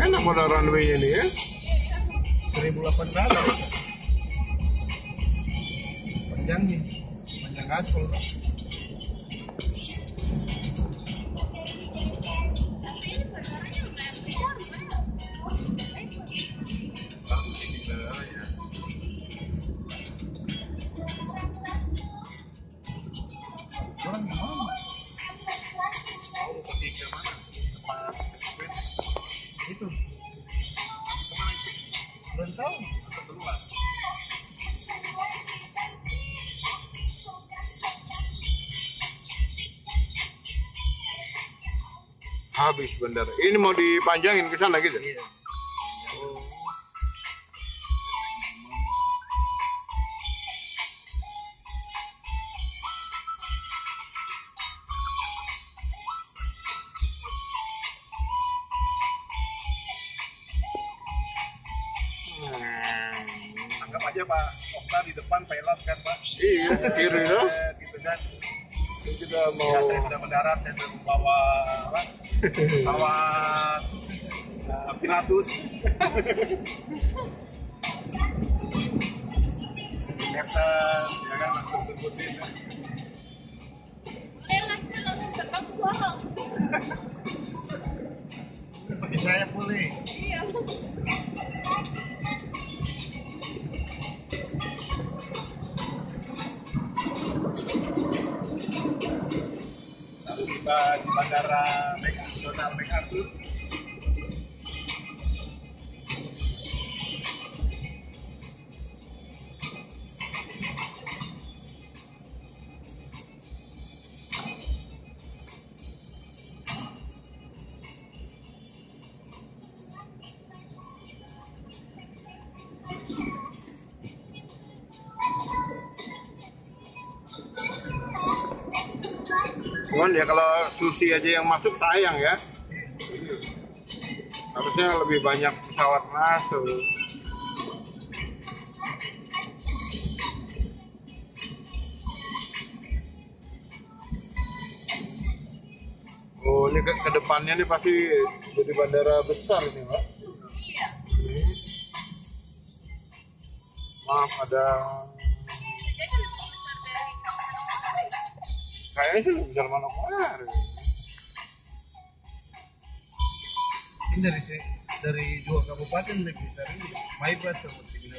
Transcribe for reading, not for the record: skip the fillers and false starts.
Enak pada runway-nya nih ya. 1.800. Panjang nih, panjang aspal. Orang mau pergi ke mana? Itu belum tahu. Habis bandara. Ini mau dipanjangin ke sana gitu. Iya. Anggap aja Pak Okta di depan pilot kan Pak. Iya, kiri loh. Gitu kan. Kita Ya, mau saya sudah mendarat, saya sudah membawa apa? Bawa Pilatus. Captain, ya kan langsung sebutin kan. Bagi saya boleh. Lalu tiba di bandara Donald MacArthur. cuman ya kalau sushi aja yang masuk sayang ya. Harusnya lebih banyak pesawat masuk. Oh, ini ke depannya nih pasti jadi bandara besar ini, Mbak. Maaf, ada kayaknya sih lebih besar Manokwari. Ini dari 2 kabupaten lebih dari Maibat.